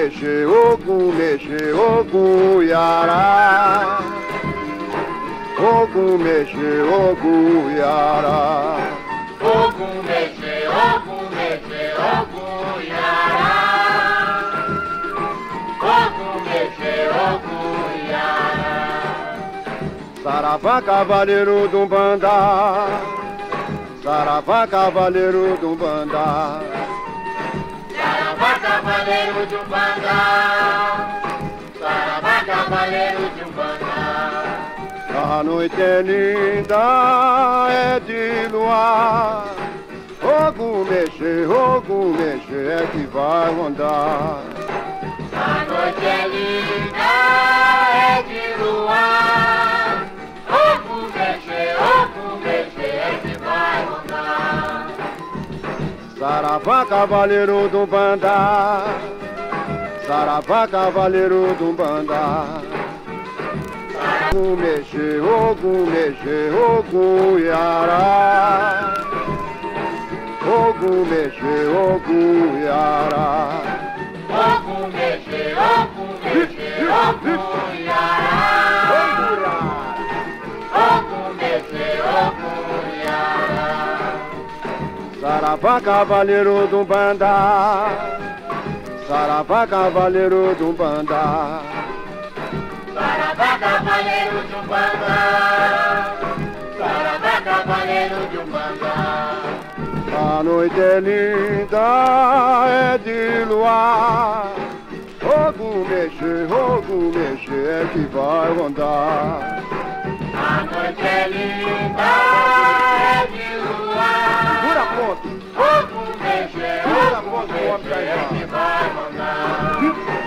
mexe, Ogum Yará. Ogum mexe, Ogum Yará. Ogum mexe, Ogum Yará. Ogum mexe, Ogum Yará. Saravá, cavaleiro do Umbanda. Saravá, cavaleiro do Umbanda. Saravá, cavaleiro de Umbanda. Saravá, cavaleiro de Umbanda. A noite é linda, é de luar. Ogum mexe, é que vai rondar. A noite é linda, é de luar. Ogum mexe, é que vai rondar. Saravá, cavaleiro do Umbanda. Saravá, cavaleiro do Umbanda. Ogum mexe, Ogum Yará. Ogum mexe, Ogum Yará. Ogum mexe, Ogum Yará. Ogum mexe, Ogum Yará. Saravá, cavaleiro do Umbanda. Saravá, cavaleiro do Umbanda. Saravá, cavaleiro de Umbanda. Saravá, cavaleiro de Umbanda. A noite é linda, é de luar. Ogum mexe, é que vai rondar. A noite é linda, é de luar. Segura a ponta. Ogum mexe, é que vai rondar.